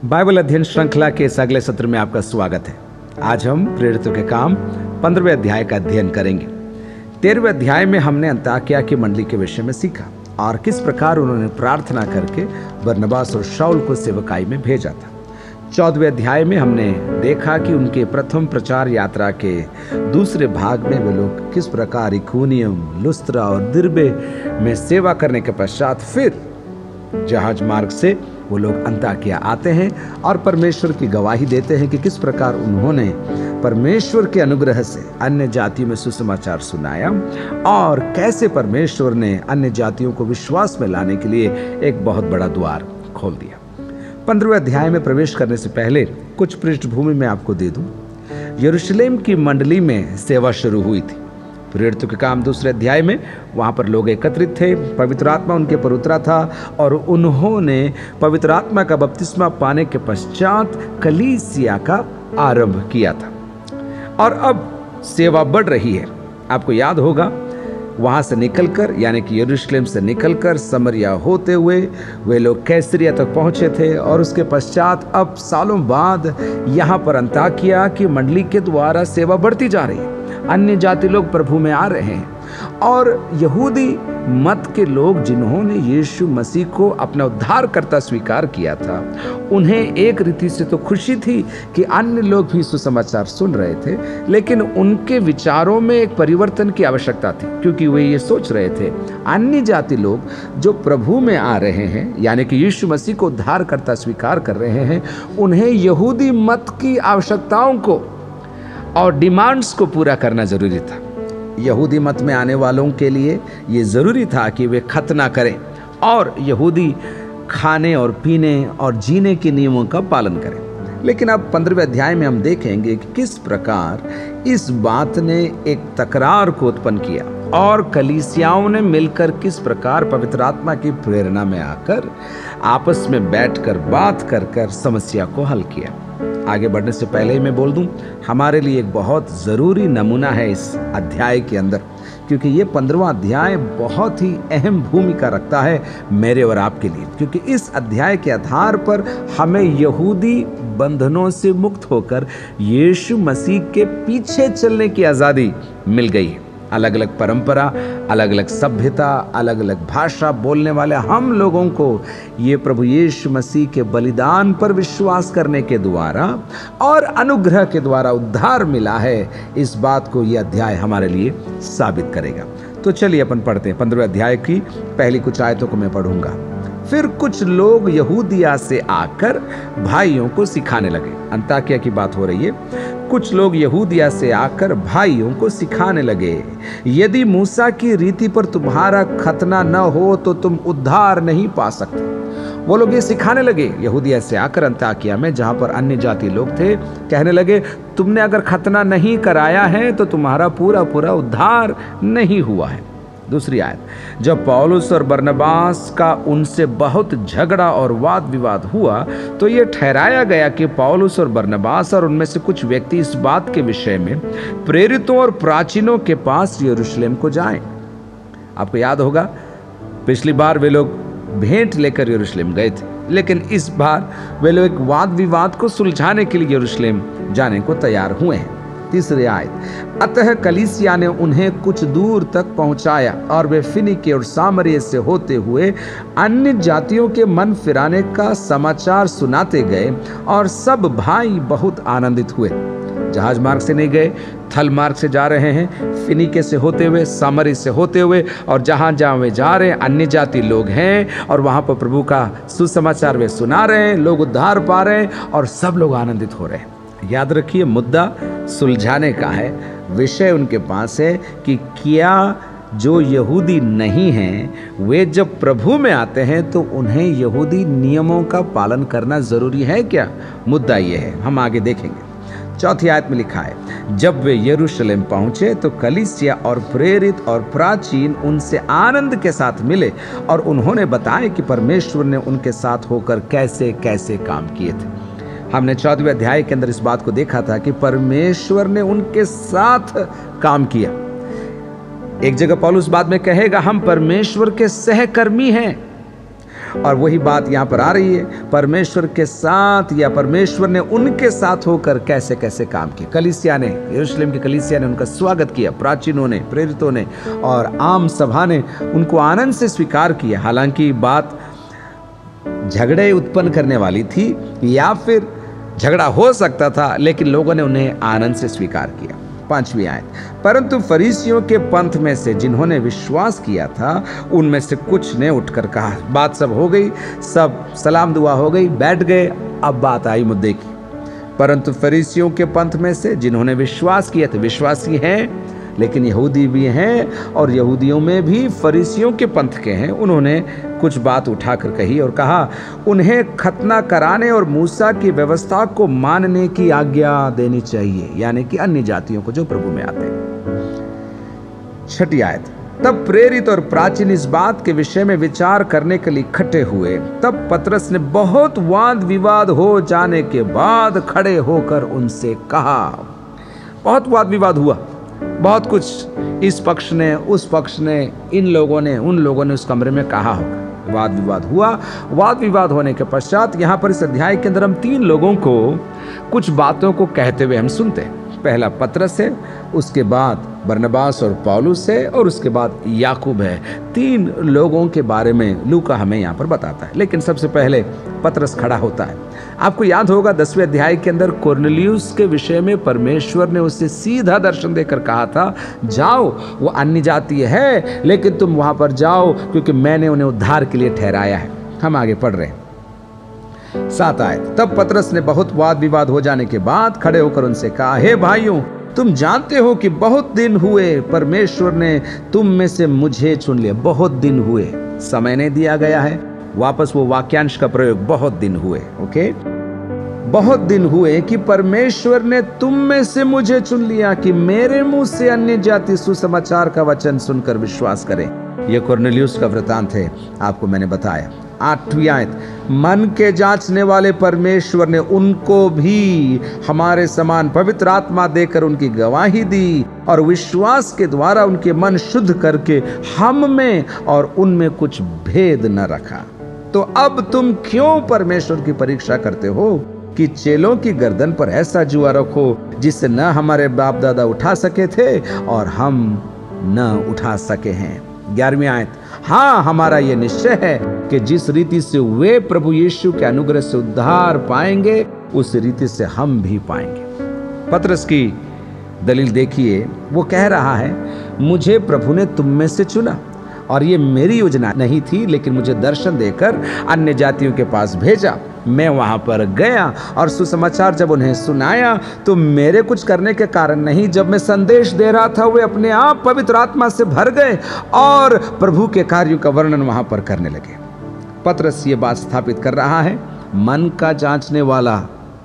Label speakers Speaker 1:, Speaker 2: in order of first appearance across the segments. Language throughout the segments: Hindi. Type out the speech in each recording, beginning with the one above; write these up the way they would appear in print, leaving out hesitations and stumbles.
Speaker 1: बाइबल अध्ययन श्रृंखला के इस अगले सत्र में आपका स्वागत है। आज हम प्रेरितों के काम 15वें अध्याय का अध्ययन करेंगे। 13वें अध्याय में हमने अंताकिया की मंडली के विषय में सीखा और किस प्रकार उन्होंने प्रार्थना करके बरनबास और शाऊल को सेवकाई में भेजा था। 14वें अध्याय में हमने देखा कि उनके प्रथम प्रचार यात्रा के दूसरे भाग में वे लोग किस प्रकार इकोनियम, लुस्त्रा और दिर्बे में सेवा करने के पश्चात फिर जहाज मार्ग से वो लोग अंताकिया आते हैं और परमेश्वर की गवाही देते हैं कि किस प्रकार उन्होंने परमेश्वर के अनुग्रह से अन्य जातियों में सुसमाचार सुनाया और कैसे परमेश्वर ने अन्य जातियों को विश्वास में लाने के लिए एक बहुत बड़ा द्वार खोल दिया। 15वें अध्याय में प्रवेश करने से पहले कुछ पृष्ठभूमि में आपको दे दूं। यरूशलेम की मंडली में सेवा शुरू हुई थी। प्रेरितों के काम 2 अध्याय में वहाँ पर लोग एकत्रित थे, पवित्र आत्मा उनके पर उतरा था और उन्होंने पवित्र आत्मा का बपतिस्मा पाने के पश्चात कलीसिया का आरंभ किया था और अब सेवा बढ़ रही है। आपको याद होगा वहाँ से निकलकर यानी कि यरूशलेम से निकलकर समरिया होते हुए वे लोग कैसरिया तक पहुँचे थे और उसके पश्चात अब सालों बाद यहाँ पर अंताकिया की मंडली के द्वारा सेवा बढ़ती जा रही है। अन्य जाति लोग प्रभु में आ रहे हैं और यहूदी मत के लोग जिन्होंने यीशु मसीह को अपना उद्धारकर्ता स्वीकार किया था, उन्हें एक रीति से तो खुशी थी कि अन्य लोग भी सुसमाचार सुन रहे थे, लेकिन उनके विचारों में एक परिवर्तन की आवश्यकता थी क्योंकि वे ये सोच रहे थे अन्य जाति लोग जो प्रभु में आ रहे हैं यानी कि यीशु मसीह को उद्धारकर्ता स्वीकार कर रहे हैं, उन्हें यहूदी मत की आवश्यकताओं को और डिमांड्स को पूरा करना जरूरी था। यहूदी मत में आने वालों के लिए ये जरूरी था कि वे खतना करें और यहूदी खाने और पीने और जीने के नियमों का पालन करें। लेकिन अब 15वें अध्याय में हम देखेंगे कि किस प्रकार इस बात ने एक तकरार को उत्पन्न किया और कलीसियाओं ने मिलकर किस प्रकार पवित्र आत्मा की प्रेरणा में आकर आपस में बैठकर बात कर समस्या को हल किया। आगे बढ़ने से पहले ही मैं बोल दूं, हमारे लिए एक बहुत ज़रूरी नमूना है इस अध्याय के अंदर, क्योंकि ये 15वां अध्याय बहुत ही अहम भूमिका रखता है मेरे और आपके लिए, क्योंकि इस अध्याय के आधार पर हमें यहूदी बंधनों से मुक्त होकर यीशु मसीह के पीछे चलने की आज़ादी मिल गई है। अलग अलग परंपरा, अलग अलग सभ्यता, अलग अलग भाषा बोलने वाले हम लोगों को ये प्रभु यीशु मसीह के बलिदान पर विश्वास करने के द्वारा और अनुग्रह के द्वारा उद्धार मिला है। इस बात को यह अध्याय हमारे लिए साबित करेगा। तो चलिए अपन पढ़ते हैं। 15वें अध्याय की पहली कुछ आयतों को मैं पढ़ूंगा। फिर कुछ लोग यहूदिया से आकर भाइयों को सिखाने लगे। अंताकिया की बात हो रही है। कुछ लोग यहूदिया से आकर भाइयों को सिखाने लगे, यदि मूसा की रीति पर तुम्हारा खतना न हो तो तुम उद्धार नहीं पा सकते। वो लोग ये सिखाने लगे यहूदिया से आकर अंताकिया में, जहां पर अन्य जाति लोग थे, कहने लगे तुमने अगर खतना नहीं कराया है तो तुम्हारा पूरा पूरा उद्धार नहीं हुआ है। दूसरी आयत, जब पौलुस और बरनबास का उनसे बहुत झगड़ा और वाद विवाद हुआ तो ये ठहराया गया कि पौलुस और बरनबास और उनमें से कुछ व्यक्ति इस बात के विषय में प्रेरितों और प्राचीनों के पास यरूशलेम को जाएं। आपको याद होगा पिछली बार वे लोग भेंट लेकर यरूशलेम गए थे, लेकिन इस बार वे लोग एक वाद विवाद को सुलझाने के लिए यरूशलेम जाने को तैयार हुए हैं। तीसरी आयत, अतः कलीसिया ने उन्हें कुछ दूर तक पहुंचाया और वे फिनिके और सामरिया से होते हुए अन्य जातियों के मन फिराने का समाचार सुनाते गए और सब भाई बहुत आनंदित हुए। जहाज मार्ग से नहीं गए, थल मार्ग से जा रहे हैं, फिनिके से होते हुए, सामरिया से होते हुए, और जहाँ जहाँ वे जा रहे हैं अन्य जाति लोग हैं और वहाँ पर प्रभु का सुसमाचार वे सुना रहे हैं, लोग उद्धार पा रहे हैं और सब लोग आनंदित हो रहे हैं। याद रखिए, मुद्दा सुलझाने का है। विषय उनके पास है कि क्या जो यहूदी नहीं हैं वे जब प्रभु में आते हैं तो उन्हें यहूदी नियमों का पालन करना जरूरी है क्या? मुद्दा ये है। हम आगे देखेंगे। 4थी आयत में लिखा है, जब वे यरूशलेम पहुंचे तो कलीसिया और प्रेरित और प्राचीन उनसे आनंद के साथ मिले और उन्होंने बताया कि परमेश्वर ने उनके साथ होकर कैसे कैसे काम किए थे। हमने 14वें अध्याय के अंदर इस बात को देखा था कि परमेश्वर ने उनके साथ काम किया। एक जगह पौलुस बाद में कहेगा हम परमेश्वर के सहकर्मी हैं और वही बात यहाँ पर आ रही है, परमेश्वर के साथ या परमेश्वर ने उनके साथ होकर कैसे कैसे काम किया। कलीसिया ने, यरूशलेम की कलीसिया ने उनका स्वागत किया, प्राचीनों ने, प्रेरितों ने और आम सभा ने उनको आनंद से स्वीकार किया। हालांकि बात झगड़े उत्पन्न करने वाली थी या फिर झगड़ा हो सकता था, लेकिन लोगों ने उन्हें आनंद से स्वीकार किया। 5वीं आयत, परंतु फरीसियों के पंथ में से जिन्होंने विश्वास किया था उनमें से कुछ ने उठकर कहा। बात सब हो गई, सब सलाम दुआ हो गई, बैठ गए। अब बात आई मुद्दे की। परंतु फरीसियों के पंथ में से जिन्होंने विश्वास किया था, विश्वासी हैं लेकिन यहूदी भी हैं और यहूदियों में भी फरीसियों के पंथ के हैं, उन्होंने कुछ बात उठाकर कही और कहा उन्हें खतना कराने और मूसा की व्यवस्था को मानने की आज्ञा देनी चाहिए, यानी कि अन्य जातियों को जो प्रभु में आते हैं। 6ठी आयत, तब प्रेरित और प्राचीन इस बात के विषय में विचार करने के लिए इकट्ठे हुए। तब पतरस ने बहुत वाद विवाद हो जाने के बाद खड़े होकर उनसे कहा। बहुत वाद विवाद हुआ, बहुत कुछ इस पक्ष ने, उस पक्ष ने, इन लोगों ने, उन लोगों ने उस कमरे में कहा होगा। वाद विवाद हुआ। वाद विवाद होने के पश्चात यहाँ पर इस अध्याय के अंदर हम 3 लोगों को कुछ बातों को कहते हुए हम सुनते हैं। पहला पतरस है, उसके बाद बरनबास और पौलुस है और उसके बाद याकूब है। 3 लोगों के बारे में लूका हमें यहाँ पर बताता है। लेकिन सबसे पहले पतरस खड़ा होता है। आपको याद होगा 10वें अध्याय के अंदर कुरनेलियुस के विषय में परमेश्वर ने उसे सीधा दर्शन देकर कहा था, जाओ, वो अन्य जातीय है लेकिन तुम वहां पर जाओ क्योंकि मैंने उन्हें उद्धार के लिए ठहराया है। हम आगे पढ़ रहे हैं। 7 आयत, तब पतरस ने बहुत वाद विवाद हो जाने के बाद खड़े होकर उनसे कहा, हे भाइयों, तुम जानते हो कि बहुत दिन हुए परमेश्वर ने तुम में से मुझे चुन लिया। बहुत दिन हुए, समय नहीं दिया गया है, वापस वो वाक्यांश का प्रयोग, बहुत दिन हुए। ओके, बहुत दिन हुए कि परमेश्वर ने तुम में से मुझे चुन लिया कि मेरे मुंह से अन्य जाति सुसमाचार का वचन सुनकर विश्वास करें। यह कुरनेलियुस का वृतांत है, आपको मैंने बताया। 8वीं आयत, मन के जांचने वाले परमेश्वर ने उनको भी हमारे समान पवित्र आत्मा देकर उनकी गवाही दी और विश्वास के द्वारा उनके मन शुद्ध करके हम में और उनमें कुछ भेद न रखा। तो अब तुम क्यों परमेश्वर की परीक्षा करते हो कि चेलों की गर्दन पर ऐसा जुआ रखो जिससे न हमारे बाप दादा उठा सके थे और हम न उठा सके हैं। 11वीं आयत, हाँ, हमारा यह निश्चय है कि जिस रीति से वे प्रभु यीशु के अनुग्रह से उद्धार पाएंगे उस रीति से हम भी पाएंगे। पतरस की दलील देखिए, वो कह रहा है मुझे प्रभु ने तुम में से चुना और ये मेरी योजना नहीं थी, लेकिन मुझे दर्शन देकर अन्य जातियों के पास भेजा। मैं वहां पर गया और सुसमाचार जब उन्हें सुनाया तो मेरे कुछ करने के कारण नहीं, जब मैं संदेश दे रहा था वे अपने आप पवित्र आत्मा से भर गए और प्रभु के कार्यों का वर्णन वहां पर करने लगे। पतरस ये बात स्थापित कर रहा है, मन का जांचने वाला,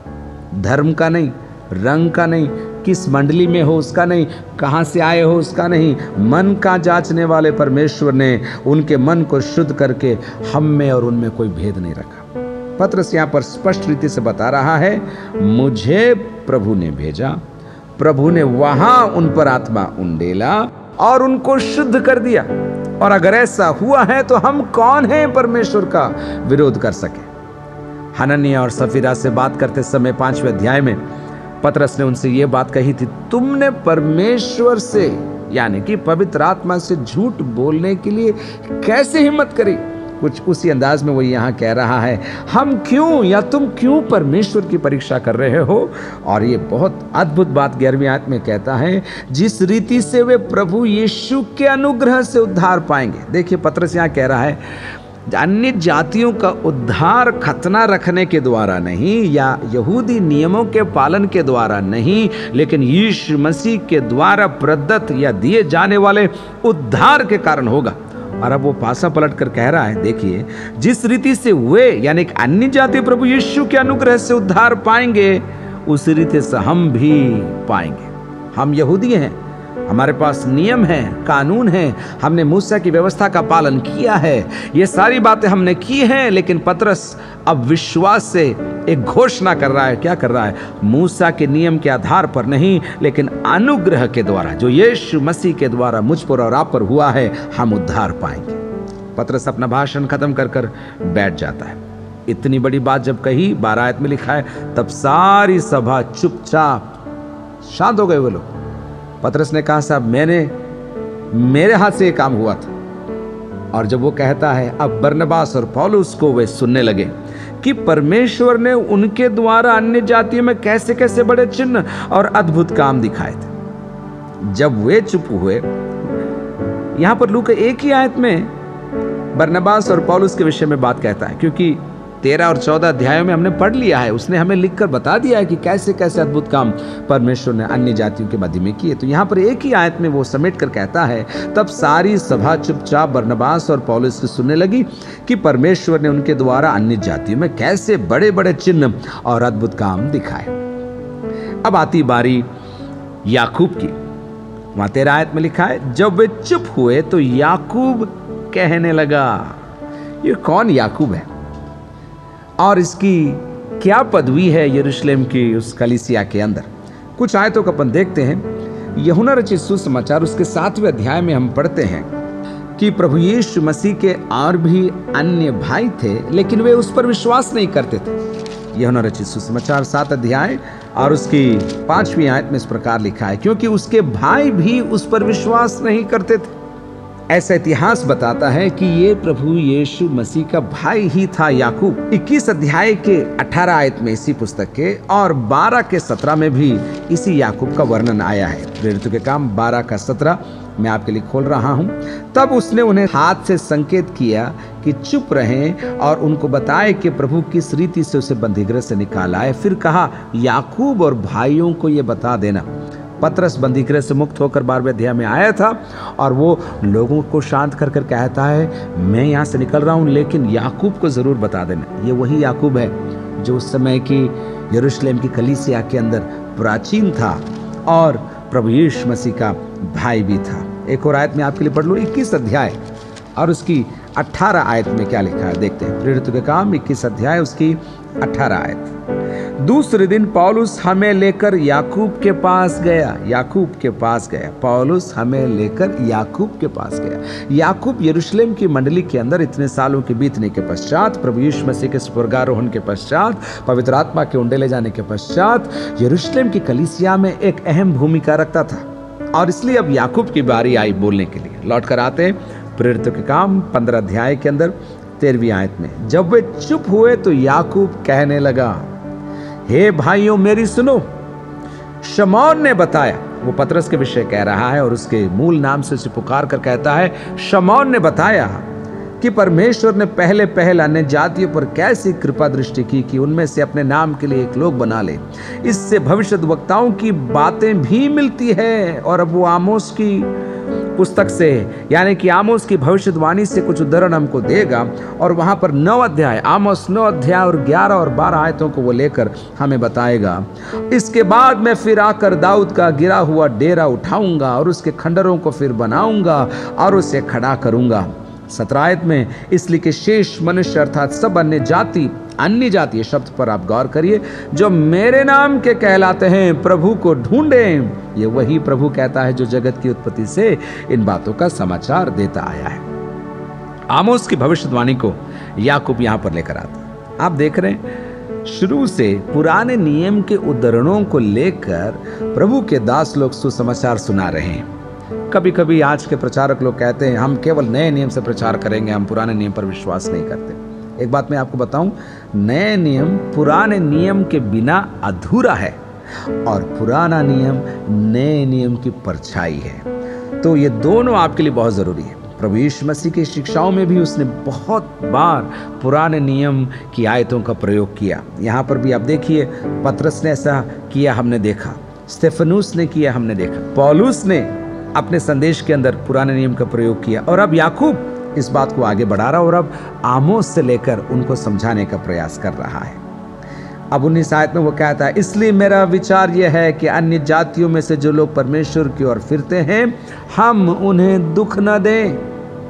Speaker 1: धर्म का नहीं, रंग का नहीं, किस मंडली में हो उसका नहीं, कहां से आए हो उसका नहीं, मन का जांचने वाले परमेश्वर ने उनके मन को शुद्ध करके हम में और उनमें कोई भेद नहीं रखा। पतरस यहाँ पर स्पष्ट रीति से बता रहा है, मुझे प्रभु ने भेजा, प्रभु ने वहां उन पर आत्मा उंडेला और उनको शुद्ध कर दिया। और अगर ऐसा हुआ है तो हम कौन हैं परमेश्वर का विरोध कर सके। हनन्याह और सफीरा से बात करते समय 5वें अध्याय में पतरस ने उनसे ये बात कही थी, तुमने परमेश्वर से यानी कि पवित्र आत्मा से झूठ बोलने के लिए कैसे हिम्मत करी। कुछ उसी अंदाज में वो यहाँ कह रहा है, हम क्यों या तुम क्यों परमेश्वर की परीक्षा कर रहे हो। और ये बहुत अद्भुत बात 11वीं आयत में कहता है, जिस रीति से वे प्रभु यीशु के अनुग्रह से उद्धार पाएंगे। देखिए पतरस यहाँ कह रहा है, अन्य जातियों का उद्धार खतना रखने के द्वारा नहीं या यहूदी नियमों के पालन के द्वारा नहीं, लेकिन यीशु मसीह के द्वारा प्रदत्त या दिए जाने वाले उद्धार के कारण होगा। और अब वो पासा पलट कर कह रहा है, देखिए जिस रीति से वे यानी कि अन्य जाति प्रभु यीशु के अनुग्रह से उद्धार पाएंगे उस रीति से हम भी पाएंगे। हम यहूदी हैं, हमारे पास नियम है, कानून है, हमने मूसा की व्यवस्था का पालन किया है, ये सारी बातें हमने की हैं। लेकिन पतरस अब विश्वास से एक घोषणा कर रहा है। क्या कर रहा है? मूसा के नियम के आधार पर नहीं, लेकिन अनुग्रह के द्वारा जो यीशु मसीह के द्वारा मुझ पर और आप पर हुआ है, हम उद्धार पाएंगे। पतरस अपना भाषण खत्म कर कर बैठ जाता है। इतनी बड़ी बात जब कही, 12 आयत में लिखा है, तब सारी सभा चुपचाप शांत हो गए वो लोग। पतरस ने कहा, साहब मेरे हाथ से ये काम हुआ था। और जब वो कहता है, अब बरनबास और पौलुस को वे सुनने लगे कि परमेश्वर ने उनके द्वारा अन्य जातियों में कैसे कैसे बड़े चिन्ह और अद्भुत काम दिखाए थे। जब वे चुप हुए, यहां पर लूका एक ही आयत में बरनबास और पौलुस के विषय में बात कहता है, क्योंकि 13 और 14 अध्यायों में हमने पढ़ लिया है। उसने हमें लिखकर बता दिया है कि कैसे कैसे अद्भुत काम परमेश्वर ने अन्य जातियों के मध्य में किए। तो यहाँ पर एक ही आयत में वो समेट कर कहता है, तब सारी सभा चुपचाप बरनबास और पौलुस से सुनने लगी कि परमेश्वर ने उनके द्वारा अन्य जातियों में कैसे बड़े बड़े चिन्ह और अद्भुत काम दिखाए। अब आती बारी याकूब की। वहां 13 आयत में लिखा है, जब वे चुप हुए तो याकूब कहने लगा। ये कौन याकूब है और इसकी क्या पदवी है यरूशलेम की उस कलीसिया के अंदर? कुछ आयतों को अपन देखते हैं। यूहन्ना रचित सुसमाचार उसके 7वें अध्याय में हम पढ़ते हैं कि प्रभु यीशु मसीह के और भी अन्य भाई थे, लेकिन वे उस पर विश्वास नहीं करते थे। यूहन्ना रचित सुसमाचार 7 अध्याय और उसकी 5वीं आयत में इस प्रकार लिखा है, क्योंकि उसके भाई भी उस पर विश्वास नहीं करते थे। ऐसा इतिहास बताता है कि ये प्रभु यीशु मसीह का भाई ही था याकूब। 21 अध्याय के 18 आयत में इसी पुस्तक के और 12 के 17 में भी इसी याकूब का वर्णन आया है। प्रेरितों के काम 12 का 17 मैं आपके लिए खोल रहा हूं। तब उसने उन्हें हाथ से संकेत किया कि चुप रहें और उनको बताए कि प्रभु किस रीति से उसे बंदीगृह से निकाला है। फिर कहा, याकूब और भाइयों को ये बता देना। पतरस बंदीगृह से मुक्त होकर 12वें अध्याय में आया था और वो लोगों को शांत कर कर कहता है, मैं यहाँ से निकल रहा हूँ, लेकिन याकूब को जरूर बता देना। ये वही याकूब है जो उस समय की यरूशलेम की कलीसिया के अंदर प्राचीन था और प्रभु यीशु मसीह का भाई भी था। एक और आयत में आपके लिए पढ़ लूँ, 21 अध्याय और उसकी 18 आयत में क्या लिखा है देखते हैं। प्रेरितों के काम 21 अध्याय उसकी 18 आयत। दूसरे दिन पौलुस हमें लेकर याकूब के पास गया। पौलुस हमें लेकर याकूब के पास गया। याकूब यरूशलेम की मंडली के अंदर इतने सालों के बीतने के पश्चात, प्रभु यीशु मसीह के स्वर्गारोहण के पश्चात, पवित्र आत्मा के उंडेले जाने के पश्चात यरूशलेम की कलीसिया में एक अहम भूमिका रखता था और इसलिए अब याकूब की बारी आई बोलने के लिए। लौट कर आते हैं प्रेरितों के काम 15 अध्याय के अंदर 13वीं आयत में। जब वे चुप हुए तो याकूब कहने लगा, हे भाइयों मेरी सुनो। शमौन ने बताया, वो पतरस के विषय कह रहा है और उसके मूल नाम से उसे पुकार कर कहता है, शमौन ने बताया कि परमेश्वर ने पहले अन्य जातियों पर कैसी कृपा दृष्टि की कि उनमें से अपने नाम के लिए एक लोग बना ले। इससे भविष्यद्वक्ताओं की बातें भी मिलती है। और अब वो आमोस की पुस्तक से, यानी कि आमोस की भविष्यवाणी से कुछ उदाहरण हमको देगा और वहां पर 9 अध्याय, आमोस 9 अध्याय और 11 और 12 आयतों को वो लेकर हमें बताएगा। इसके बाद मैं फिर आकर दाऊद का गिरा हुआ डेरा उठाऊंगा और उसके खंडरों को फिर बनाऊंगा और उसे खड़ा करूंगा। 17 आयत में, इसलिए कि शेष मनुष्य अर्थात सब अन्य जाति शब्द पर आप गौर करिए, जो मेरे नाम के कहलाते हैं प्रभु को ढूंढें। ये वही प्रभु कहता है जो जगत की उत्पत्ति से इन बातों का समाचार देता आया है। आमोस की भविष्यवाणी को याकूब यहां पर लेकर आता। आप देख रहे हैं शुरू से पुराने नियम के उद्धरणों को लेकर प्रभु के दास लोग सुसमाचार सुना रहे हैं। कभी कभी आज के प्रचारक लोग कहते हैं हम केवल नए नियम से प्रचार करेंगे, हम पुराने नियम पर विश्वास नहीं करते। एक बात मैं आपको बताऊं, नए नियम पुराने नियम के बिना अधूरा है और पुराना नियम नए नियम की परछाई है। तो ये दोनों आपके लिए बहुत जरूरी है। प्रभु यीशु मसीह की शिक्षाओं में भी उसने बहुत बार पुराने नियम की आयतों का प्रयोग किया। यहाँ पर भी आप देखिए, पतरस ने ऐसा किया हमने देखा, स्तेफनुस ने किया हमने देखा, पौलुस ने अपने संदेश के अंदर पुराने नियम का प्रयोग किया और अब याकूब इस बात को आगे बढ़ा रहा और अब आमोस से लेकर उनको समझाने का प्रयास कर रहा है। अब 19 आयत में वो कहता है, इसलिए मेरा विचार यह है कि अन्य जातियों में से जो लोग परमेश्वर की ओर फिरते हैं, हम उन्हें दुख न दें।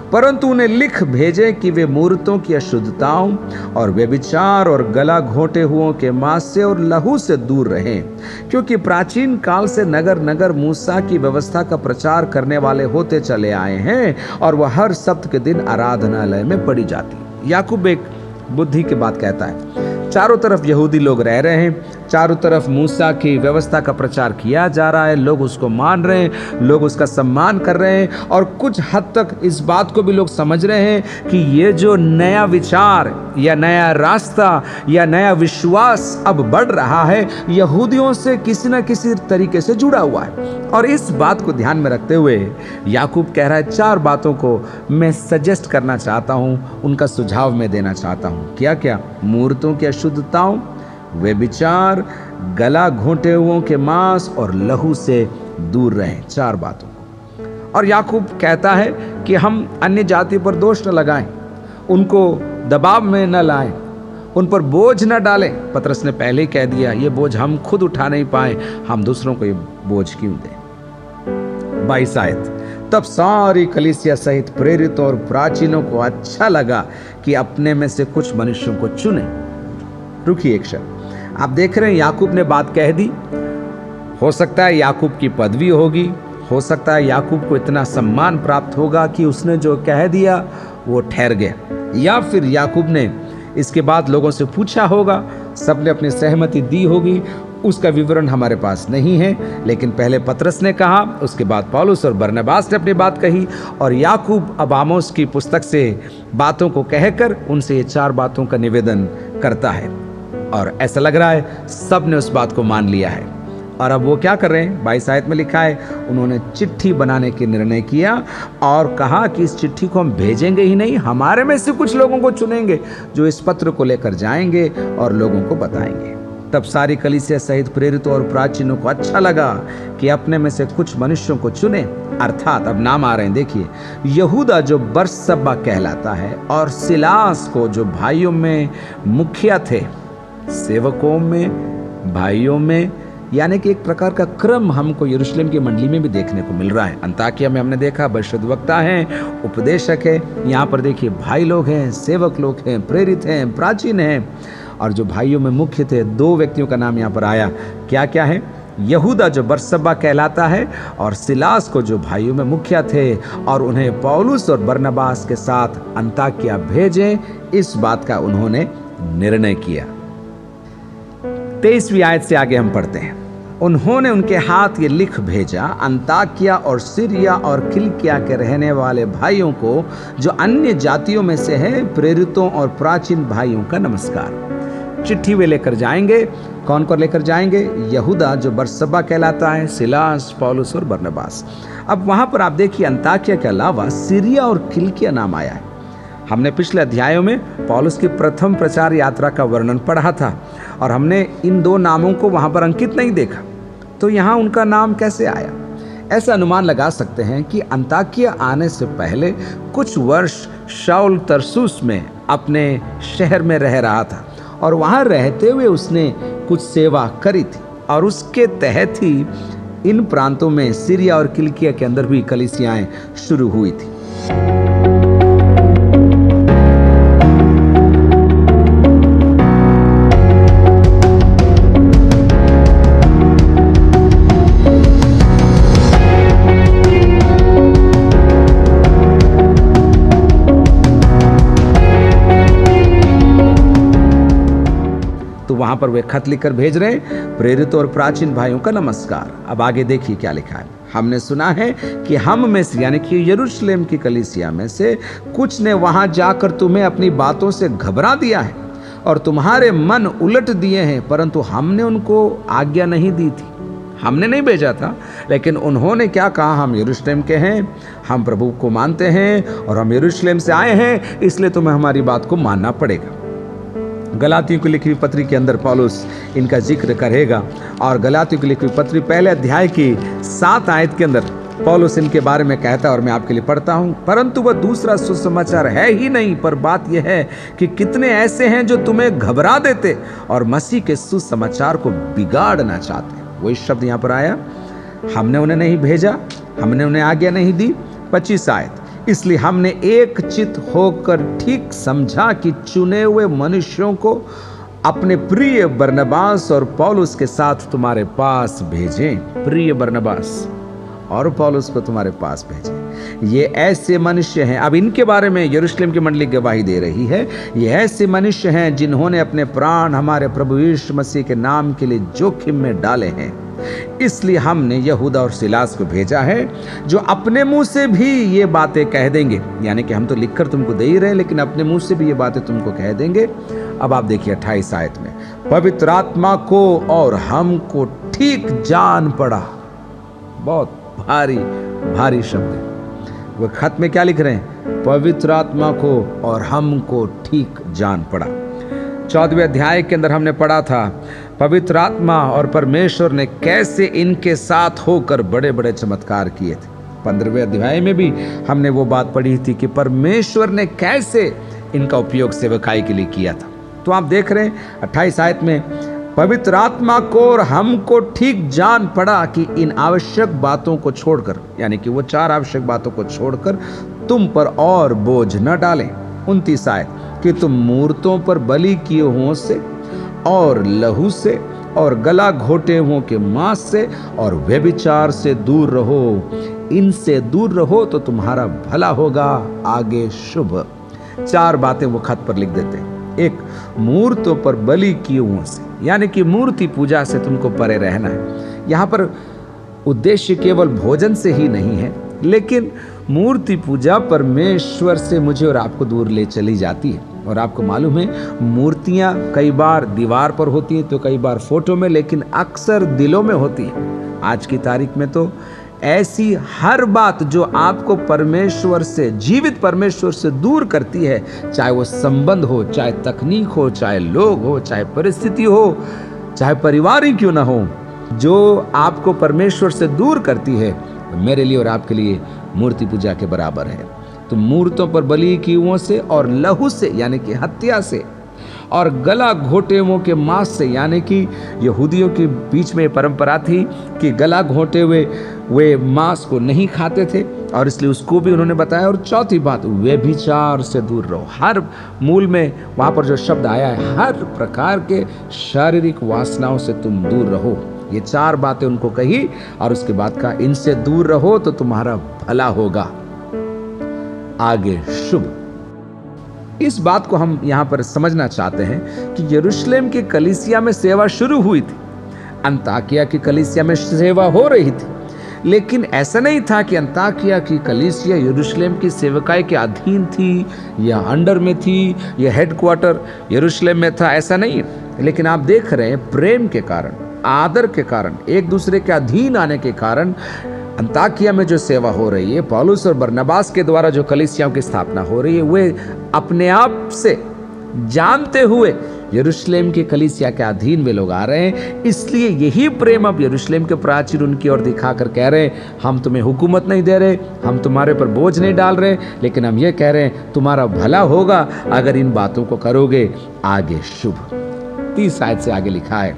Speaker 1: परंतु उन्हें लिख भेजे कि वे मूर्तों की अशुद्धताओं और व्यभिचार और गला घोंटे हुओं के मांस से और लहू से दूर रहें, क्योंकि प्राचीन काल से नगर नगर मूसा की व्यवस्था का प्रचार करने वाले होते चले आए हैं और वह हर सप्त के दिन आराधनालय में पड़ी जाती। याकूब एक बुद्धि की बात कहता है। चारों तरफ यहूदी लोग रह रहे हैं, चारों तरफ मूसा की व्यवस्था का प्रचार किया जा रहा है, लोग उसको मान रहे हैं, लोग उसका सम्मान कर रहे हैं और कुछ हद तक इस बात को भी लोग समझ रहे हैं कि ये जो नया विचार या नया रास्ता या नया विश्वास अब बढ़ रहा है यहूदियों से किसी न किसी तरीके से जुड़ा हुआ है। और इस बात को ध्यान में रखते हुए याकूब कह रहा है 4 बातों को मैं सजेस्ट करना चाहता हूँ, उनका सुझाव मैं देना चाहता हूँ। क्या क्या? मूर्तों की अशुद्धताओं, व्यभिचार, गला घोंटे हुओं के मांस और लहू से दूर रहें। 4 बातों को। और याकूब कहता है कि हम अन्य जाति पर दोष न लगाएं, उनको दबाव में न लाएं, उन पर बोझ न डालें। पतरस ने पहले ही कह दिया ये बोझ हम खुद उठा नहीं पाए, हम दूसरों को ये बोझ क्यों दें। 22 आयत। तब सारी कलीसिया सहित प्रेरितों और प्राचीनों को अच्छा लगा कि अपने में से कुछ मनुष्यों को चुने। रुकिए एक क्षण, आप देख रहे हैं याकूब ने बात कह दी। हो सकता है याकूब की पदवी होगी, हो सकता है याकूब को इतना सम्मान प्राप्त होगा कि उसने जो कह दिया वो ठहर गया, या फिर याकूब ने इसके बाद लोगों से पूछा होगा, सबने अपनी सहमति दी होगी। उसका विवरण हमारे पास नहीं है, लेकिन पहले पतरस ने कहा, उसके बाद पौलुस और बरनबास ने अपनी बात कही और याकूब अब आमोस की पुस्तक से बातों को कहकर उनसे ये 4 बातों का निवेदन करता है। और ऐसा लग रहा है सब ने उस बात को मान लिया है। और अब वो क्या कर रहे हैं? 22 आयत में लिखा है उन्होंने चिट्ठी बनाने के निर्णय किया और कहा कि इस चिट्ठी को हम भेजेंगे ही नहीं, हमारे में से कुछ लोगों को चुनेंगे जो इस पत्र को लेकर जाएंगे और लोगों को बताएंगे। तब सारी कलीसिया सहित प्रेरितों और प्राचीनों को अच्छा लगा कि अपने में से कुछ मनुष्यों को चुने। अर्थात अब नाम आ रहे हैं, देखिए, यहूदा जो बरसब्बा कहलाता है और सिलास को जो भाइयों में मुखिया थे, सेवकों में, भाइयों में, यानी कि एक प्रकार का क्रम हमको यरूशलेम की मंडली में भी देखने को मिल रहा है। अंताकिया में हमने देखा भविष्यद्वक्ता हैं, उपदेशक है, यहाँ पर देखिए भाई लोग हैं, सेवक लोग हैं, प्रेरित हैं, प्राचीन हैं। और जो भाइयों में मुख्य थे 2 व्यक्तियों का नाम यहाँ पर आया। क्या क्या है? यहूदा जो बरसब्बा कहलाता है और सिलास को जो भाइयों में मुखिया थे, और उन्हें पौलुस और बरनबास के साथ अंताकिया भेजें, इस बात का उन्होंने निर्णय किया। 23वीं आयत से आगे हम पढ़ते हैं। उन्होंने उनके हाथ ये लिख भेजा, अंताकिया और सीरिया और किलिकिया के रहने वाले भाइयों को जो अन्य जातियों में से हैं, प्रेरितों और प्राचीन भाइयों का नमस्कार। चिट्ठी वे लेकर जाएंगे। कौन को लेकर जाएंगे? यहूदा जो बरसब्बा कहलाता है, सिलास, पौलुस और बरनबास। अब वहां पर आप देखिए अंताकिया के अलावा सीरिया और किलिकिया नाम आया है। हमने पिछले अध्यायों में पौलुस की प्रथम प्रचार यात्रा का वर्णन पढ़ा था और हमने इन 2 नामों को वहां पर अंकित नहीं देखा, तो यहाँ उनका नाम कैसे आया? ऐसा अनुमान लगा सकते हैं कि अंताकिया आने से पहले कुछ वर्ष शाऊल तरसुस में अपने शहर में रह रहा था और वहां रहते हुए उसने कुछ सेवा करी थी और उसके तहत ही इन प्रांतों में सीरिया और किलिकिया के अंदर भी कलीसियाएं शुरू हुई थी। वहां पर वे खत लिखकर भेज रहे हैं, प्रेरित और प्राचीन भाइयों का नमस्कार। अब आगे देखिए क्या लिखा है। हमने सुना है कि हम में से, यानी कि यरूशलेम की कलीसिया में से कुछ ने वहां जाकर तुम्हें अपनी बातों से घबरा दिया है और तुम्हारे मन उलट दिए हैं, परंतु हमने उनको आज्ञा नहीं दी थी। हमने नहीं भेजा था, लेकिन उन्होंने क्या कहा? हम यरूशलेम के हैं, हम प्रभु को मानते हैं और हम यरूशलेम से आए हैं, इसलिए तुम्हें हमारी बात को मानना पड़ेगा। गलातियों को लिखी हुई पत्री के अंदर पौलुस इनका जिक्र करेगा और गलातियों को लिखी हुई पत्री पहले अध्याय की 7 आयत के अंदर पौलुस इनके बारे में कहता है और मैं आपके लिए पढ़ता हूं। परंतु वह दूसरा सुसमाचार है ही नहीं, पर बात यह है कि कितने ऐसे हैं जो तुम्हें घबरा देते और मसीह के सुसमाचार को बिगाड़ना चाहते। वही शब्द यहाँ पर आया, हमने उन्हें नहीं भेजा, हमने उन्हें आज्ञा नहीं दी। 25 आयत, इसलिए हमने एक चित होकर ठीक समझा कि चुने हुए मनुष्यों को अपने प्रिय बरनबास और पौलुस के साथ तुम्हारे पास भेजें। प्रिय बरनबास और पौलुस को तुम्हारे पास भेजें। ये ऐसे मनुष्य हैं, अब इनके बारे में यरूशलेम की मंडली गवाही दे रही है, ये ऐसे मनुष्य हैं जिन्होंने अपने प्राण हमारे प्रभु यीशु मसीह के नाम के लिए जोखिम में डाले हैं। इसलिए हमने यहूदा और सिलास को भेजा है, जो अपने मुंह से भी ये बातें कह देंगे। यानी कि हम तो लिखकर तुमको दे ही रहे, लेकिन अपने मुंह से भी ये बातें तुमको कह देंगे। अब आप देखिए 28 आयत में, पवित्र आत्मा को और हमको ठीक जान पड़ा। बहुत भारी भारी शब्द है। वो खत में क्या लिख रहे हैं? पवित्र आत्मा को और हमको ठीक जान पड़ा। 14वें अध्याय के अंदर हमने पढ़ा था पवित्र आत्मा और परमेश्वर ने कैसे इनके साथ होकर बड़े बड़े चमत्कार किए थे। 15वें अध्याय में भी हमने वो बात पढ़ी थी कि परमेश्वर ने कैसे इनका उपयोग सेवकाई के लिए किया था। तो आप देख रहे हैं 28 आयत में, पवित्र आत्मा को और हमको ठीक जान पड़ा कि इन आवश्यक बातों को छोड़कर, यानी कि वो 4 आवश्यक बातों को छोड़कर तुम पर और बोझ न डालें। 29 आयत, कि तुम मूर्तों पर बलि किए हुओं से और लहू से और गला घोटे हुओं के मांस से और व्यभिचार से दूर रहो। इनसे दूर रहो तो तुम्हारा भला होगा, आगे शुभ। 4 बातें वो खत पर लिख देते हैं। एक, मूर्तों पर बलि किए हुओं से, यानी कि मूर्ति पूजा से तुमको परे रहना है। यहाँ पर उद्देश्य केवल भोजन से ही नहीं है, लेकिन मूर्ति पूजा परमेश्वर से मुझे और आपको दूर ले चली जाती है। और आपको मालूम है, मूर्तियाँ कई बार दीवार पर होती हैं तो कई बार फोटो में, लेकिन अक्सर दिलों में होती है। आज की तारीख में तो ऐसी हर बात जो आपको परमेश्वर से, जीवित परमेश्वर से दूर करती है, चाहे वो संबंध हो, चाहे तकनीक हो, चाहे लोग हो, चाहे परिस्थिति हो, चाहे परिवार ही क्यों ना हो, जो आपको परमेश्वर से दूर करती है, मेरे लिए और आपके लिए मूर्ति पूजा के बराबर है। तो मूर्तों पर बलि की हुओं से और लहू से, यानी कि हत्या से, और गला घोटे हुओं के मांस से, यानी कि यहूदियों के बीच में परंपरा थी कि गला घोटे हुए वे मांस को नहीं खाते थे, और इसलिए उसको भी उन्होंने बताया। और चौथी बात, व्यभिचार से दूर रहो। हर मूल में वहाँ पर जो शब्द आया है, हर प्रकार के शारीरिक वासनाओं से तुम दूर रहो। ये 4 बातें उनको कही, और उसके बाद कहा, इनसे दूर रहो तो तुम्हारा भला होगा, आगे शुभ। इस बात को हम यहाँ पर समझना चाहते हैं कि यरूशलेम की कलीसिया में सेवा शुरू हुई थी, अंताकिया की कलीसिया में सेवा हो रही थी, लेकिन ऐसा नहीं था कि अंताकिया की कलीसिया यरूशलेम की सेवकाई के अधीन थी या अंडर में थी या हेडक्वार्टर यरूशलेम में था, ऐसा नहीं है। लेकिन आप देख रहे हैं, प्रेम के कारण, आदर के कारण, एक दूसरे के अधीन आने के कारण अंताकिया में जो सेवा हो रही है, पौलुस और बरनबास के द्वारा जो कलीसियाओं की स्थापना हो रही है, वे अपने आप से जानते हुए यरूशलेम की कलीसिया के अधीन वे लोग आ रहे हैं। इसलिए यही प्रेम अब यरूशलेम के प्राचीर उनकी ओर दिखाकर कह रहे हैं, हम तुम्हें हुकूमत नहीं दे रहे, हम तुम्हारे पर बोझ नहीं डाल रहे, लेकिन हम ये कह रहे हैं तुम्हारा भला होगा अगर इन बातों को करोगे, आगे शुभ। 30 आयत से आगे लिखा है,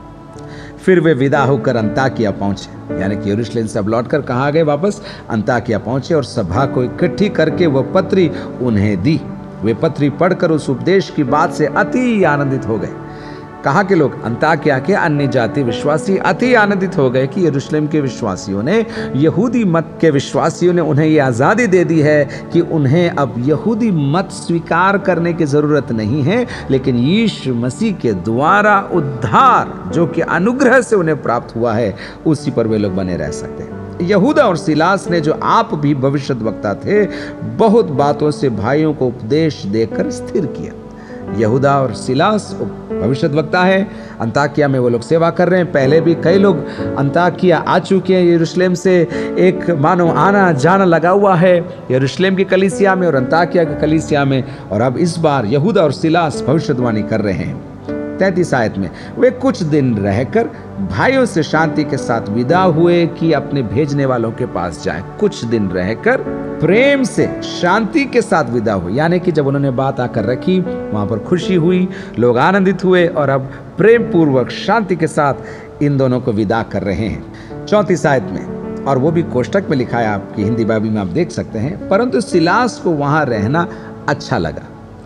Speaker 1: फिर वे विदा होकर अंताकिया पहुंचे, यानी कि यरूशलेम से अब लौटकर कहाँ गए? वापस अंताकिया पहुंचे, और सभा को इकट्ठी करके वह पत्री उन्हें दी। वे पत्री पढ़कर उस उपदेश की बात से अति आनंदित हो गए। कहाँ के लोग? अंताकिया के अन्य जाति विश्वासी अति आनंदित हो गए कि यरूशलेम के विश्वासियों ने, यहूदी मत के विश्वासियों ने उन्हें ये आज़ादी दे दी है कि उन्हें अब यहूदी मत स्वीकार करने की ज़रूरत नहीं है, लेकिन यीशु मसीह के द्वारा उद्धार जो कि अनुग्रह से उन्हें प्राप्त हुआ है, उसी पर वे लोग बने रह सकते हैं। यहूदा और सिलास ने, जो आप भी भविष्यद्वक्ता थे, बहुत बातों से भाइयों को उपदेश देकर स्थिर किया। यहूदा और सिलास भविष्यद्वक्ता है, अंताकिया में वो लोग सेवा कर रहे हैं। पहले भी कई लोग अंताकिया आ चुके हैं, यरूशलेम से एक मानो आना जाना लगा हुआ है यरूशलेम की कलीसिया में और अंताकिया की कलीसिया में, और अब इस बार यहूदा और सिलास भविष्यवाणी कर रहे हैं। 33 आयत में, वे कुछ दिन रहकर भाइयों से शांति के साथ विदा हुए कि अपने भेजने वालों के पास जाएं। कुछ दिन रहकर प्रेम से शांति के साथ विदा हुए, यानी कि जब उन्होंने बात आकर रखी, वहां पर खुशी हुई, लोग आनंदित हुए, और अब प्रेम पूर्वक शांति के साथ इन दोनों को विदा कर रहे हैं। 34 आयत में, और वो भी कोष्टक में लिखा है, आपकी हिंदी बाइबल में आप देख सकते हैं, परंतु सिलास को वहाँ रहना अच्छा लगा।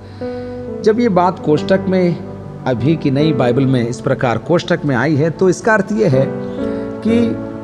Speaker 1: जब ये बात कोष्टक में अभी की नई बाइबल में इस प्रकार कोष्टक में आई है, तो इसका अर्थ ये है कि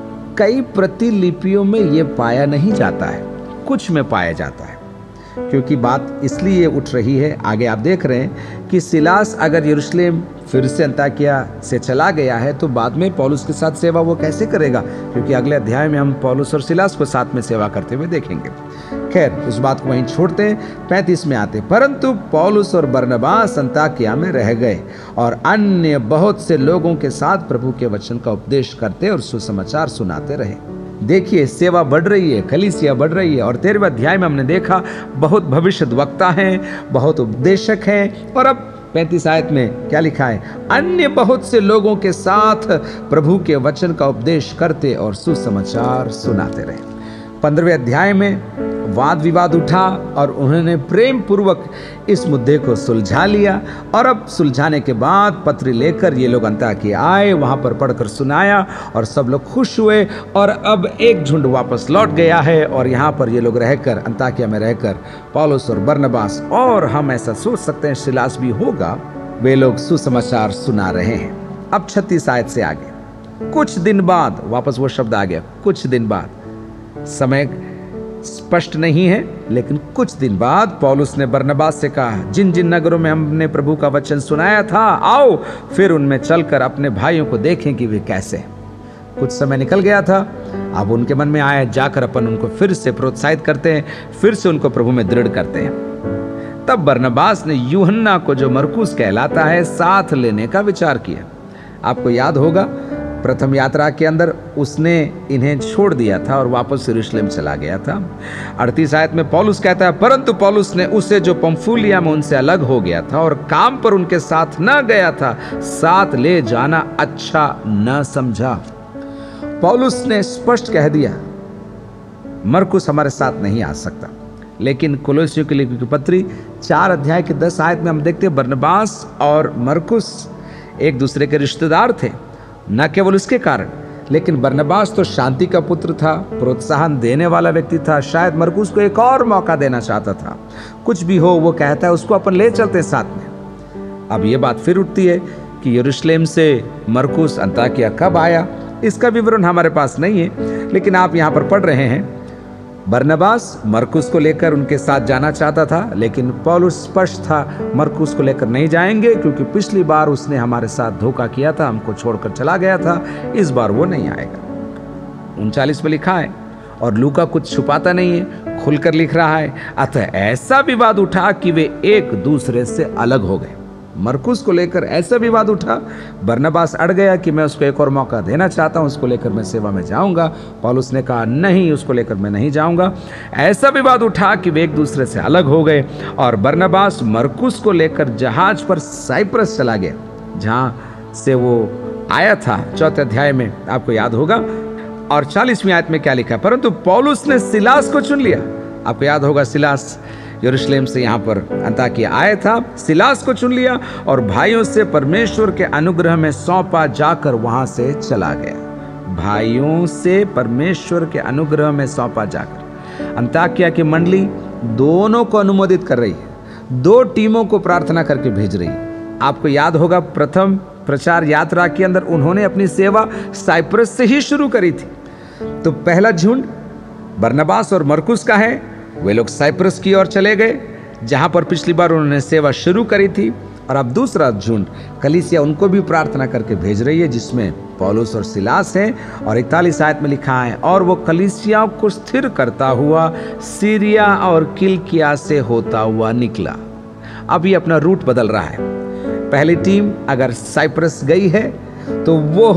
Speaker 1: कई प्रतिलिपियों में ये पाया नहीं जाता है, कुछ में पाया जाता है। क्योंकि बात इसलिए उठ रही है, आगे आप देख रहे हैं कि सिलास अगर यरूशलेम फिर से अंताकिया से चला गया है तो बाद में पौलुस के साथ सेवा वो कैसे करेगा, क्योंकि अगले अध्याय में हम पौलुस और सिलास को साथ में सेवा करते हुए देखेंगे। खैर, उस बात को वहीं छोड़ते हैं, 35 में आते। परंतु पौलुस और बरनबास अंताकिया में रह गए और अन्य बहुत से लोगों के साथ प्रभु के वचन का उपदेश करते और सुसमाचार सुनाते रहे। देखिए, सेवा बढ़ रही है, कलीसिया बढ़ रही है। और 13वें अध्याय में हमने देखा बहुत भविष्यद्वक्ता हैं, बहुत उपदेशक हैं। और अब 35 आयत में क्या लिखा है, अन्य बहुत से लोगों के साथ प्रभु के वचन का उपदेश करते और सुसमाचार सुनाते रहे। 15वें अध्याय में वाद विवाद उठा और उन्होंने प्रेम पूर्वक इस मुद्दे को सुलझा लिया। और अब सुलझाने के बाद पत्री लेकर ये लोग अंताकिया आए, वहां पर पढ़कर सुनाया और सब लोग खुश हुए। और अब एक झुंड वापस लौट गया है और यहाँ पर ये लोग रहकर, अंताकिया में रहकर, पौलुस और बरनबास, और हम ऐसा सोच सकते हैं सिलास भी होगा, वे लोग सुसमाचार सुना रहे हैं। अब 36 आयत से आगे, कुछ दिन बाद, वापस वो शब्द आ गया, कुछ दिन बाद, समय स्पष्ट नहीं है, लेकिन कुछ दिन बाद पौलुस ने बरनबास से कहा, जिन जिन नगरों में हमने प्रभु का वचन सुनाया था, आओ फिर उनमें चलकर अपने भाइयों को देखें कि वे कैसे। कुछ समय निकल गया था, अब उनके मन में आया, जाकर अपन उनको फिर से प्रोत्साहित करते हैं, फिर से उनको प्रभु में दृढ़ करते हैं। तब बरनबास ने यूहन्ना को, जो मरकुस कहलाता है, साथ लेने का विचार किया। आपको याद होगा, प्रथम यात्रा के अंदर उसने इन्हें छोड़ दिया था और वापस यरूशलेम चला गया था। 38 आयत में पौलुस कहता है, परंतु पौलुस ने उसे, जो पंफूलिया में उनसे अलग हो गया था और काम पर उनके साथ न गया था, साथ ले जाना अच्छा न समझा। पौलुस ने स्पष्ट कह दिया, मरकुस हमारे साथ नहीं आ सकता। लेकिन कोलोसियों के लिखी पत्री 4 अध्याय के 10 आयत में हम देखते हैं, बरनबास और मरकुस एक दूसरे के रिश्तेदार थे। न केवल उसके कारण, लेकिन बरनबास तो शांति का पुत्र था, प्रोत्साहन देने वाला व्यक्ति था। शायद मरकुस को एक और मौका देना चाहता था। कुछ भी हो, वो कहता है उसको अपन ले चलते साथ में। अब ये बात फिर उठती है कि यरूशलेम से मरकुस अंताकिया कब आया, इसका विवरण हमारे पास नहीं है, लेकिन आप यहाँ पर पढ़ रहे हैं, बरनबास मरकुस को लेकर उनके साथ जाना चाहता था, लेकिन पौलुस स्पष्ट था, मरकुस को लेकर नहीं जाएंगे, क्योंकि पिछली बार उसने हमारे साथ धोखा किया था, हमको छोड़कर चला गया था, इस बार वो नहीं आएगा। 39 में लिखा है, और लूका कुछ छुपाता नहीं है, खुलकर लिख रहा है, अतः ऐसा विवाद उठा कि वे एक दूसरे से अलग हो गए। मरकुस को लेकर ऐसा विवाद उठा, बरनबास अड़ गया कि मैं उसको एक और मौका देना चाहता हूं, उसको लेकर मैं सेवा में जाऊंगा। पौलुस ने कहा नहीं, उसको लेकर मैं नहीं जाऊंगा। ऐसा विवाद उठा कि वे एक दूसरे से अलग हो गए और बरनबास मरकुस को लेकर जहाज पर साइप्रस चला गया, जहां से वो आया था। 4 अध्याय में आपको याद होगा। और 40वीं आयत में क्या लिखा, परंतु पौलुस ने सिलास को चुन लिया। आपको याद होगा, सिलास यरूशलेम से यहाँ पर अंताकिया आया था, सिलास को चुन लिया और भाइयों से परमेश्वर के अनुग्रह में सौंपा जाकर वहां से चला गया। भाइयों से परमेश्वर के अनुग्रह में सौंपा जाकर अंताकिया की मंडली दोनों को अनुमोदित कर रही है, 2 टीमों को प्रार्थना करके भेज रही है। आपको याद होगा, प्रथम प्रचार यात्रा के अंदर उन्होंने अपनी सेवा साइप्रस से ही शुरू करी थी। तो पहला झुंड बरनबास और मरकुस का है, वे लोग साइप्रस की ओर चले गए, जहां पर पिछली बार उन्होंने सेवा शुरू करी थी। और अब दूसरा झुंड कलीसिया उनको भी प्रार्थना करके भेज रही है, जिसमें पौलुस और सिलास हैं। और 41 आयत में लिखा है, और वो कलीसिया को स्थिर करता हुआ सीरिया और किलिकिया से होता हुआ निकला। अब ये अपना रूट बदल रहा है। पहली टीम अगर साइप्रस गई है तो वो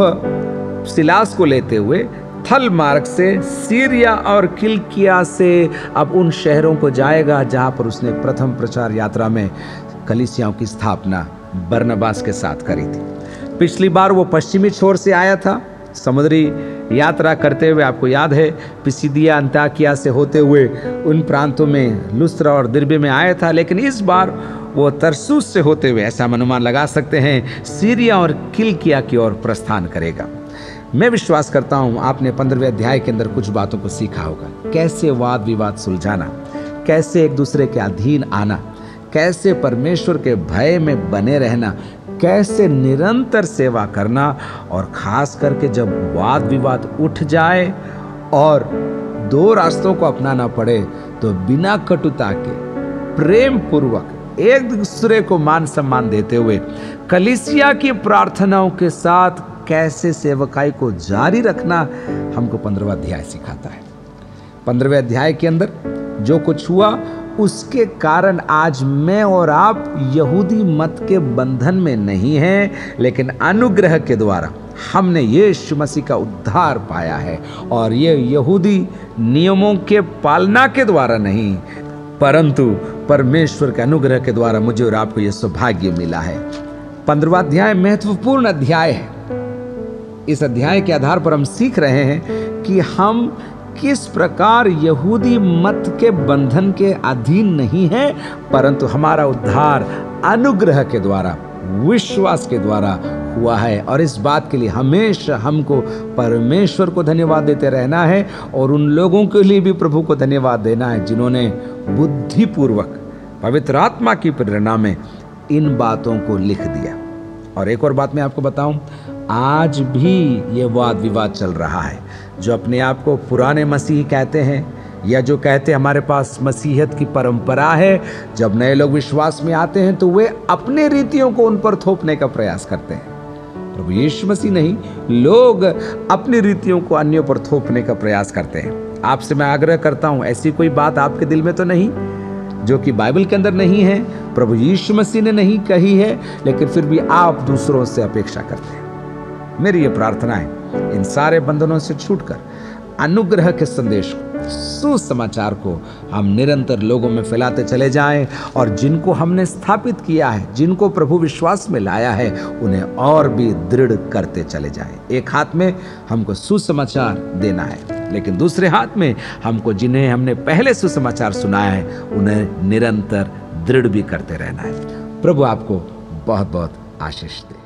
Speaker 1: सिलास को लेते हुए थल मार्ग से सीरिया और किलिकिया से अब उन शहरों को जाएगा जहां पर उसने प्रथम प्रचार यात्रा में कलीसियाओं की स्थापना बरनबास के साथ करी थी। पिछली बार वो पश्चिमी छोर से आया था, समुद्री यात्रा करते हुए, आपको याद है, पिसिदिया अंताकिया से होते हुए उन प्रांतों में लुस्त्रा और दिर्बे में आया था। लेकिन इस बार वो तरसूस से होते हुए, ऐसा अनुमान लगा सकते हैं, सीरिया और किलिकिया की ओर प्रस्थान करेगा। मैं विश्वास करता हूं आपने 15वें अध्याय के अंदर कुछ बातों को सीखा होगा। कैसे वाद विवाद सुलझाना, कैसे एक दूसरे के अधीन आना, कैसे परमेश्वर के भय में बने रहना, कैसे निरंतर सेवा करना, और खास करके जब वाद विवाद उठ जाए और दो रास्तों को अपनाना पड़े तो बिना कटुता के प्रेम पूर्वक एक दूसरे को मान सम्मान देते हुए कलीसिया की प्रार्थनाओं के साथ कैसे सेवकाई को जारी रखना हमको 15वां अध्याय सिखाता है। 15वें अध्याय के अंदर जो कुछ हुआ उसके कारण आज मैं और आप यहूदी मत के बंधन में नहीं हैं, लेकिन अनुग्रह के द्वारा हमने यीशु मसीह का उद्धार पाया है। और ये यहूदी नियमों के पालना के द्वारा नहीं, परंतु परमेश्वर के अनुग्रह के द्वारा मुझे और आपको यह सौभाग्य मिला है। 15वां अध्याय महत्वपूर्ण अध्याय है। इस अध्याय के आधार पर हम सीख रहे हैं कि हम किस प्रकार यहूदी मत के बंधन के अधीन नहीं हैं, परंतु हमारा उद्धार अनुग्रह के द्वारा, विश्वास के द्वारा हुआ है। और इस बात के लिए हमेशा हमको परमेश्वर को धन्यवाद देते रहना है और उन लोगों के लिए भी प्रभु को धन्यवाद देना है जिन्होंने बुद्धिपूर्वक पवित्र आत्मा की प्रेरणा में इन बातों को लिख दिया। और एक और बात मैं आपको बताऊं, आज भी ये वाद विवाद चल रहा है। जो अपने आप को पुराने मसीही कहते हैं या जो कहते हैं हमारे पास मसीहत की परंपरा है, जब नए लोग विश्वास में आते हैं तो वे अपने रीतियों को उन पर थोपने का प्रयास करते हैं। प्रभु यीशु मसीह नहीं, लोग अपनी रीतियों को अन्यों पर थोपने का प्रयास करते हैं। आपसे मैं आग्रह करता हूं, ऐसी कोई बात आपके दिल में तो नहीं जो कि बाइबल के अंदर नहीं है, प्रभु यीशु मसीह ने नहीं कही है, लेकिन फिर भी आप दूसरों से अपेक्षा करते हैं। मेरी ये प्रार्थना है, इन सारे बंधनों से छूटकर अनुग्रह के संदेश को, सुसमाचार को हम निरंतर लोगों में फैलाते चले जाएं और जिनको हमने स्थापित किया है, जिनको प्रभु विश्वास में लाया है, उन्हें और भी दृढ़ करते चले जाएं। एक हाथ में हमको सुसमाचार देना है, लेकिन दूसरे हाथ में हमको जिन्हें हमने पहले सुसमाचार सुनाया है उन्हें निरंतर दृढ़ भी करते रहना है। प्रभु आपको बहुत बहुत आशीष दे।